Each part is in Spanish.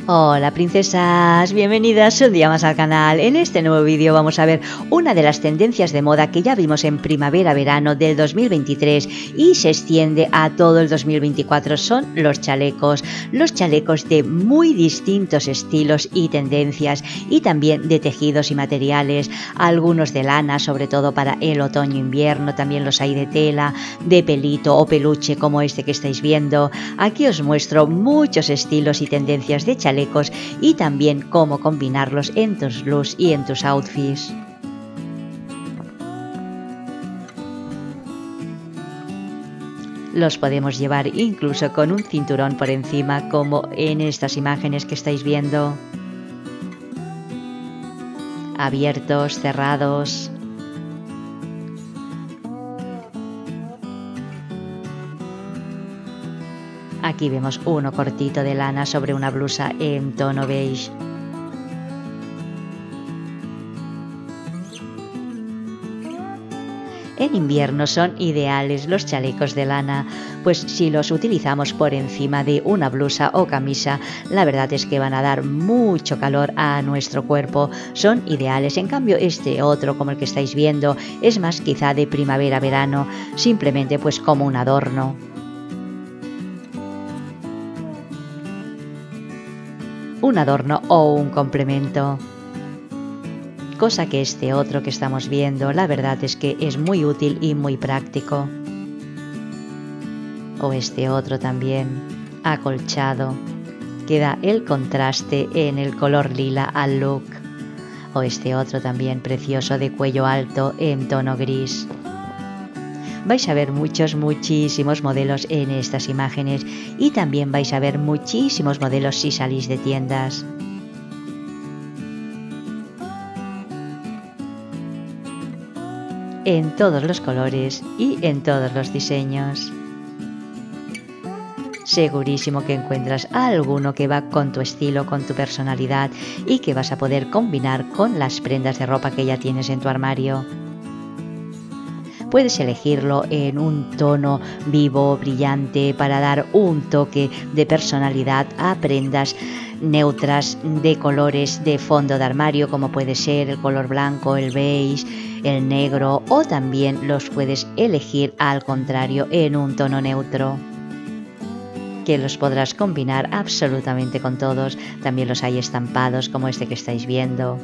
Hola princesas, bienvenidas un día más al canal. En este nuevo vídeo vamos a ver una de las tendencias de moda que ya vimos en primavera-verano del 2023 y se extiende a todo el 2024. Son los chalecos de muy distintos estilos y tendencias, y también de tejidos y materiales, algunos de lana, sobre todo para el otoño-invierno, también los hay de tela, de pelito o peluche como este que estáis viendo. Aquí os muestro muchos estilos y tendencias de chalecos y también cómo combinarlos en tus looks y en tus outfits. Los podemos llevar incluso con un cinturón por encima, como en estas imágenes que estáis viendo. Abiertos, cerrados. Aquí vemos uno cortito de lana sobre una blusa en tono beige. En invierno son ideales los chalecos de lana, pues si los utilizamos por encima de una blusa o camisa, la verdad es que van a dar mucho calor a nuestro cuerpo. Son ideales. En cambio, este otro, como el que estáis viendo, es más quizá de primavera-verano, simplemente pues como un adorno. Un adorno o un complemento. Cosa que este otro que estamos viendo, la verdad es que es muy útil y muy práctico. O este otro también, acolchado, que da el contraste en el color lila al look. O este otro también precioso de cuello alto en tono gris. Vais a ver muchísimos modelos en estas imágenes, y también vais a ver muchísimos modelos si salís de tiendas. En todos los colores y en todos los diseños. Segurísimo que encuentras alguno que va con tu estilo, con tu personalidad, y que vas a poder combinar con las prendas de ropa que ya tienes en tu armario. Puedes elegirlo en un tono vivo, brillante, para dar un toque de personalidad a prendas neutras de colores de fondo de armario, como puede ser el color blanco, el beige, el negro, o también los puedes elegir al contrario en un tono neutro, que los podrás combinar absolutamente con todos. También los hay estampados como este que estáis viendo.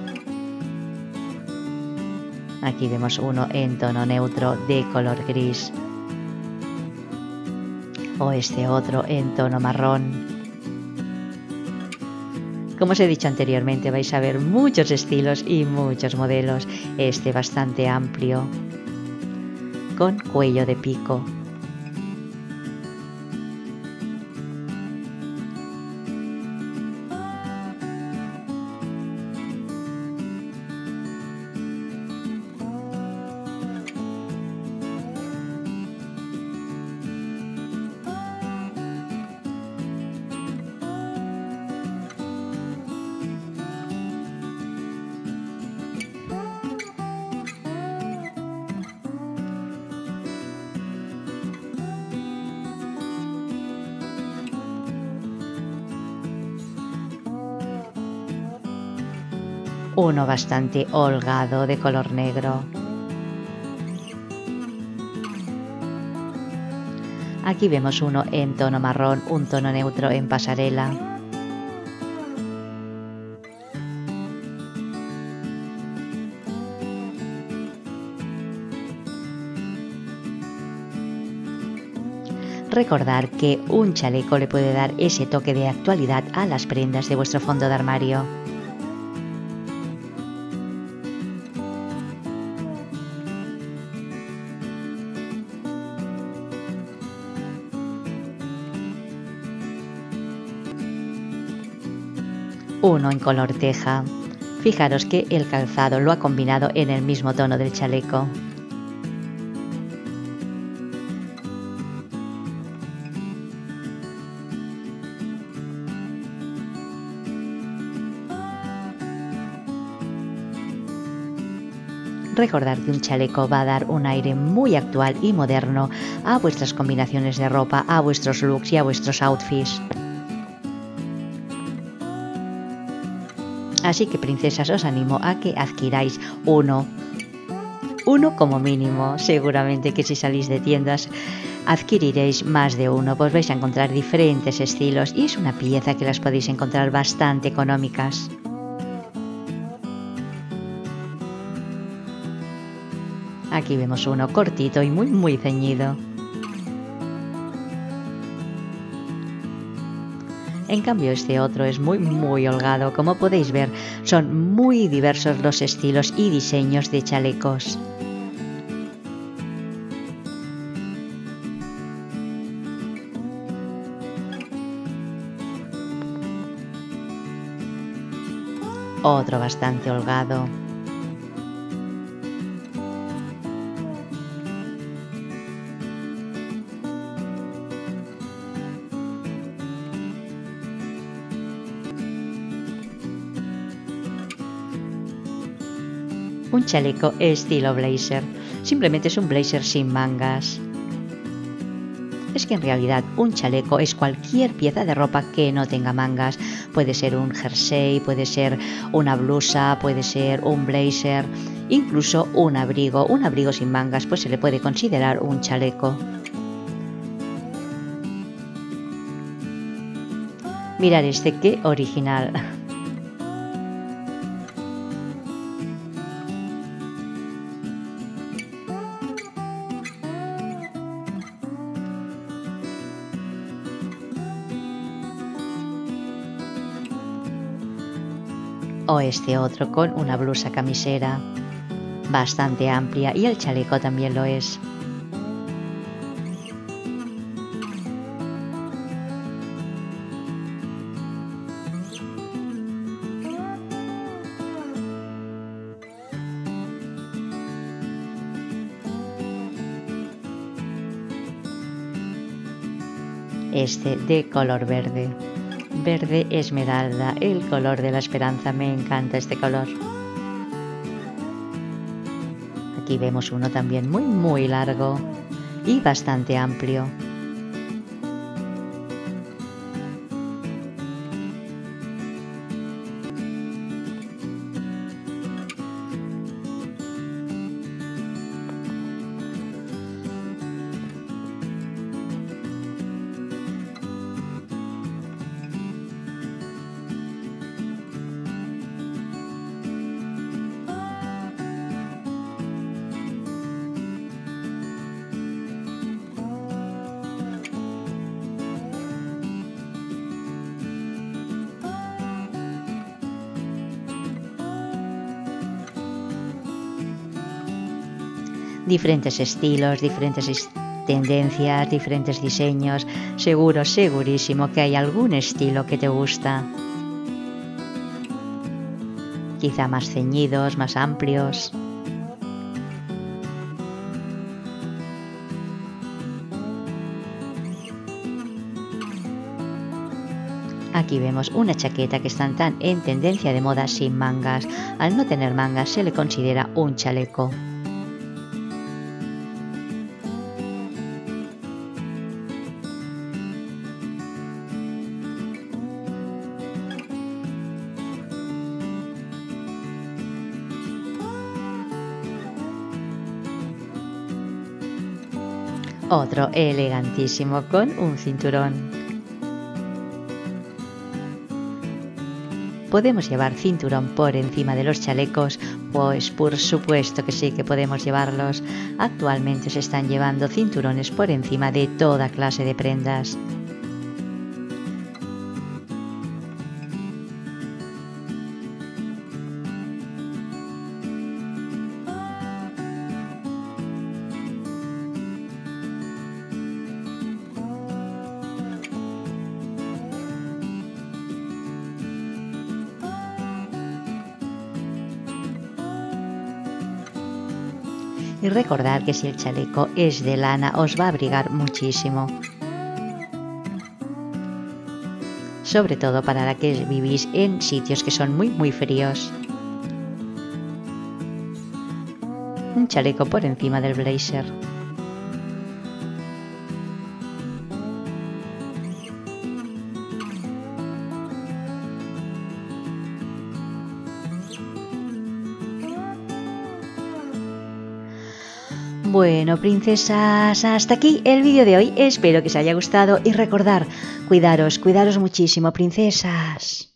Aquí vemos uno en tono neutro de color gris. O este otro en tono marrón. Como os he dicho anteriormente, vais a ver muchos estilos y muchos modelos. Este bastante amplio, con cuello de pico. Uno bastante holgado de color negro. Aquí vemos uno en tono marrón, un tono neutro en pasarela. Recordad que un chaleco le puede dar ese toque de actualidad a las prendas de vuestro fondo de armario. Uno en color teja. Fijaros que el calzado lo ha combinado en el mismo tono del chaleco. Recordad que un chaleco va a dar un aire muy actual y moderno a vuestras combinaciones de ropa, a vuestros looks y a vuestros outfits. Así que, princesas, os animo a que adquiráis uno. Uno como mínimo. Seguramente que si salís de tiendas adquiriréis más de uno, pues vais a encontrar diferentes estilos y es una pieza que las podéis encontrar bastante económicas. Aquí vemos uno cortito y muy ceñido. En cambio este otro es muy holgado. Como podéis ver, son muy diversos los estilos y diseños de chalecos. Otro bastante holgado. Un chaleco estilo blazer. Simplemente es un blazer sin mangas. Es que en realidad un chaleco es cualquier pieza de ropa que no tenga mangas. Puede ser un jersey, puede ser una blusa, puede ser un blazer, incluso un abrigo. Un abrigo sin mangas pues se le puede considerar un chaleco. Mirad este, qué original. O este otro con una blusa camisera bastante amplia y el chaleco también lo es. Este de color verde. Verde esmeralda, el color de la esperanza, me encanta este color. Aquí vemos uno también muy largo y bastante amplio. Diferentes estilos, diferentes tendencias, diferentes diseños. Segurísimo que hay algún estilo que te gusta. Quizá más ceñidos, más amplios. Aquí vemos una chaqueta que están tan en tendencia de moda sin mangas. Al no tener mangas se le considera un chaleco. Otro elegantísimo con un cinturón. ¿Podemos llevar cinturón por encima de los chalecos? Pues por supuesto que sí que podemos llevarlos. Actualmente se están llevando cinturones por encima de toda clase de prendas. Y recordad que si el chaleco es de lana os va a abrigar muchísimo. Sobre todo para la que vivís en sitios que son muy fríos. Un chaleco por encima del blazer. Bueno, princesas, hasta aquí el vídeo de hoy. Espero que os haya gustado y recordar, cuidaros muchísimo, princesas.